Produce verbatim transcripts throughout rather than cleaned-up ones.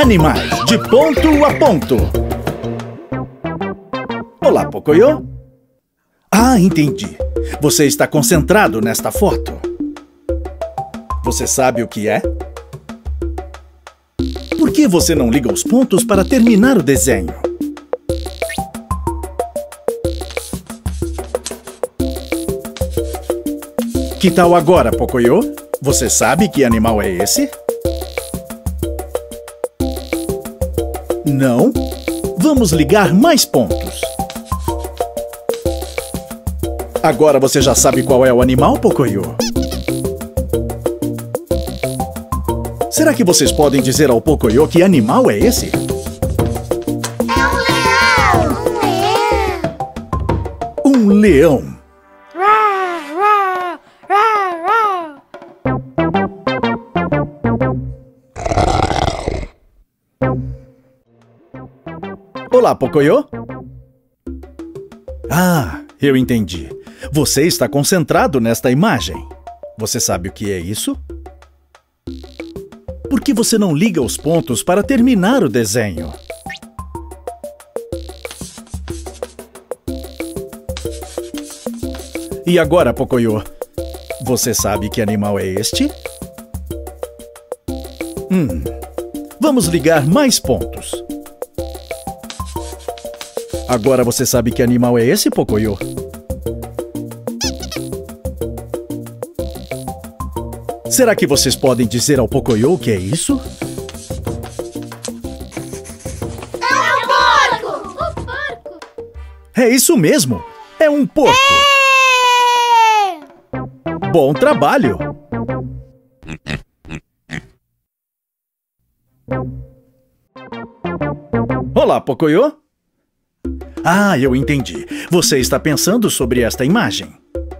Animais de ponto a ponto. Olá, Pocoyo. Ah, entendi. Você está concentrado nesta foto. Você sabe o que é? Por que você não liga os pontos para terminar o desenho? Que tal agora, Pocoyo? Você sabe que animal é esse? Não? Vamos ligar mais pontos. Agora você já sabe qual é o animal, Pocoyo? Será que vocês podem dizer ao Pocoyo que animal é esse? É um leão! Um leão. Olá, Pocoyo. Ah, eu entendi. Você está concentrado nesta imagem. Você sabe o que é isso? Por que você não liga os pontos para terminar o desenho? E agora, Pocoyo, você sabe que animal é este? Hum, vamos ligar mais pontos. Agora você sabe que animal é esse, Pocoyo? Será que vocês podem dizer ao Pocoyo o que é isso? É um porco! Um porco! É isso mesmo! É um porco! É! Bom trabalho! Olá, Pocoyo! Ah, eu entendi. Você está pensando sobre esta imagem.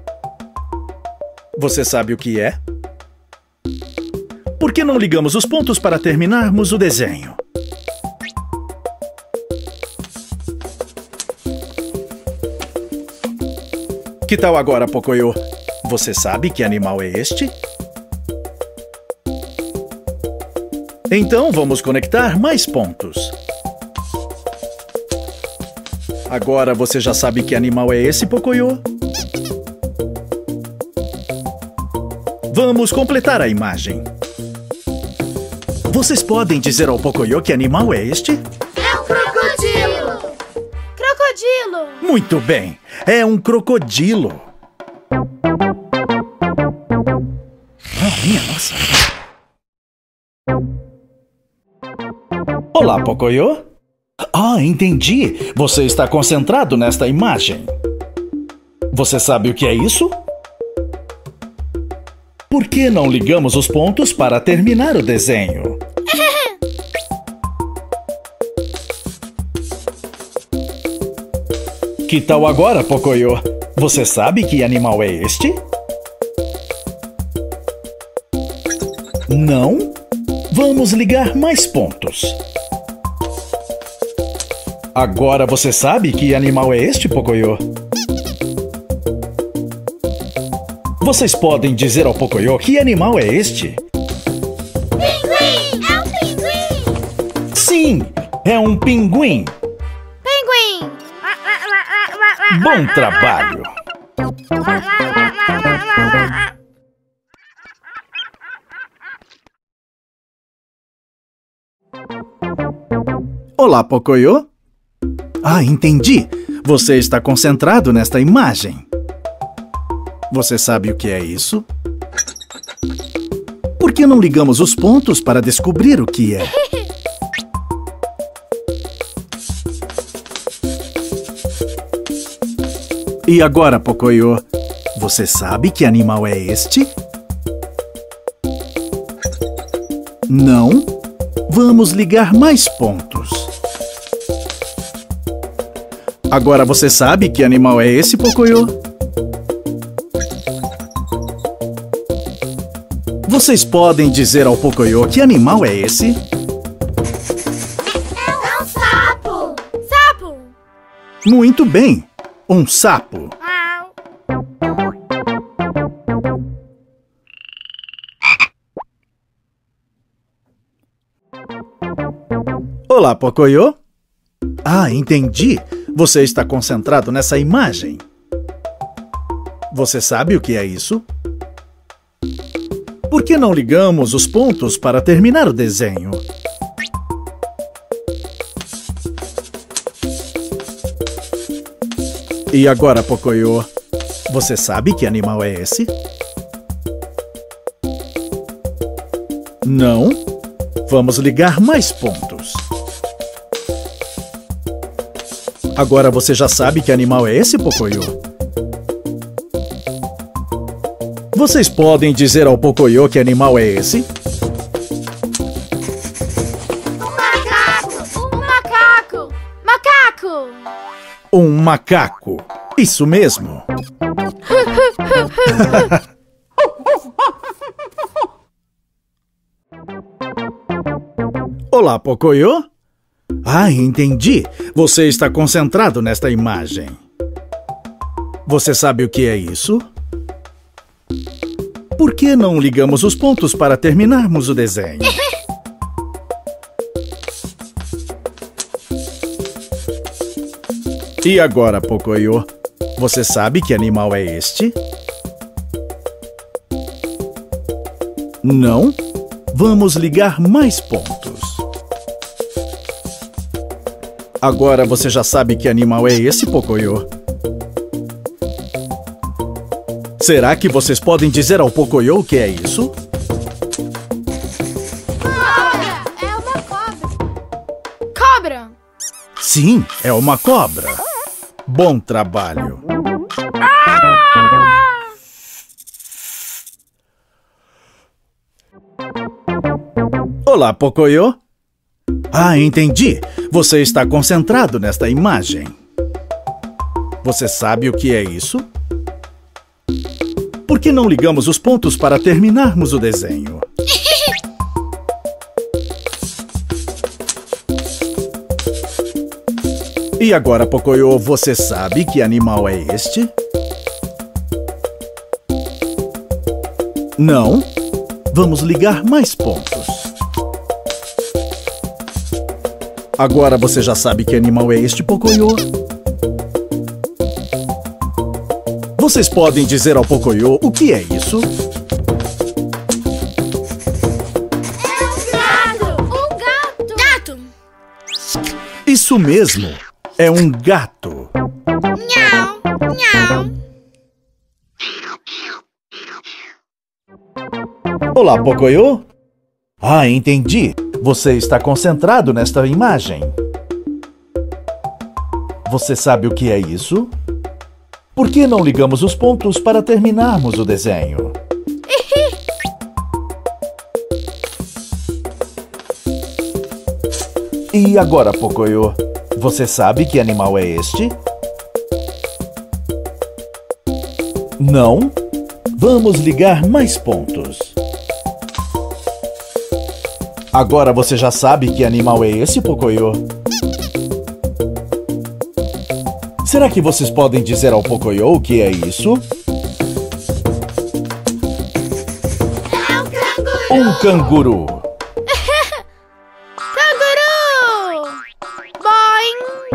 Você sabe o que é? Por que não ligamos os pontos para terminarmos o desenho? Que tal agora, Pocoyo? Você sabe que animal é este? Então vamos conectar mais pontos. Agora você já sabe que animal é esse, Pocoyo? Vamos completar a imagem. Vocês podem dizer ao Pocoyo que animal é este? É um crocodilo! Crocodilo! Muito bem, é um crocodilo. Oh, minha nossa. Olá, Pocoyo. Ah, entendi. Você está concentrado nesta imagem. Você sabe o que é isso? Por que não ligamos os pontos para terminar o desenho? Que tal agora, Pocoyo? Você sabe que animal é este? Não? Vamos ligar mais pontos. Agora você sabe que animal é este, Pocoyo? Vocês podem dizer ao Pocoyo que animal é este? Pinguim! É um pinguim! Sim, é um pinguim. Pinguim! Bom trabalho. Olá, Pocoyo. Ah, entendi. Você está concentrado nesta imagem. Você sabe o que é isso? Por que não ligamos os pontos para descobrir o que é? E agora, Pocoyo, você sabe que animal é este? Não? Vamos ligar mais pontos. Agora você sabe que animal é esse, Pocoyo? Vocês podem dizer ao Pocoyo que animal é esse? É um sapo! Sapo! Muito bem, um sapo. Olá, Pocoyo. Ah, entendi. Você está concentrado nessa imagem. Você sabe o que é isso? Por que não ligamos os pontos para terminar o desenho? E agora, Pocoyo, você sabe que animal é esse? Não? Vamos ligar mais pontos. Agora você já sabe que animal é esse, Pocoyo? Vocês podem dizer ao Pocoyo que animal é esse? Um macaco! Um macaco! Macaco! Um macaco. Isso mesmo. Olá, Pocoyo. Ah, entendi. Você está concentrado nesta imagem. Você sabe o que é isso? Por que não ligamos os pontos para terminarmos o desenho? E agora, Pocoyo, você sabe que animal é este? Não? Vamos ligar mais pontos. Agora você já sabe que animal é esse, Pocoyo? Será que vocês podem dizer ao Pocoyo o que é isso? Cobra! É uma cobra! Cobra! Sim, é uma cobra. Bom trabalho. Olá, Pocoyo. Ah, entendi. Você está concentrado nesta imagem. Você sabe o que é isso? Por que não ligamos os pontos para terminarmos o desenho? E agora, Pocoyo, você sabe que animal é este? Não? Vamos ligar mais pontos. Agora você já sabe que animal é este, Pocoyo? Vocês podem dizer ao Pocoyo o que é isso? É um gato! Um gato! Gato! Isso mesmo! É um gato! Nhau! Nhau! Olá, Pocoyo! Ah, entendi! Você está concentrado nesta imagem. Você sabe o que é isso? Por que não ligamos os pontos para terminarmos o desenho? E agora, Pocoyo, você sabe que animal é este? Não? Vamos ligar mais pontos. Agora você já sabe que animal é esse, Pocoyo? Será que vocês podem dizer ao Pocoyo o que é isso? É um canguru! Um canguru. Canguru! Boing!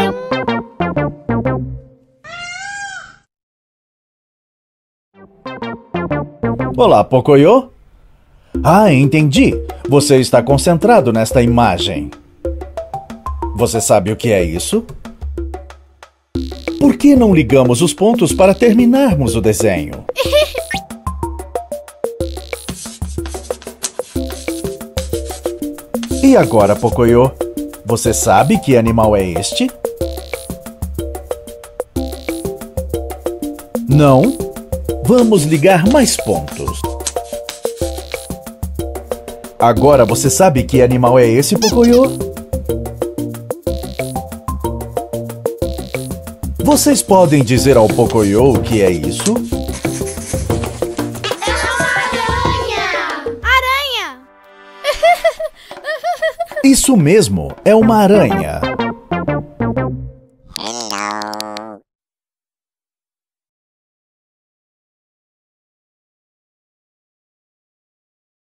Boing! Olá, Pocoyo. Ah, entendi. Você está concentrado nesta imagem. Você sabe o que é isso? Por que não ligamos os pontos para terminarmos o desenho? E agora, Pocoyo, você sabe que animal é este? Não? Vamos ligar mais pontos. Agora você sabe que animal é esse, Pocoyo? Vocês podem dizer ao Pocoyo o que é isso? É uma aranha! Aranha! Isso mesmo, é uma aranha.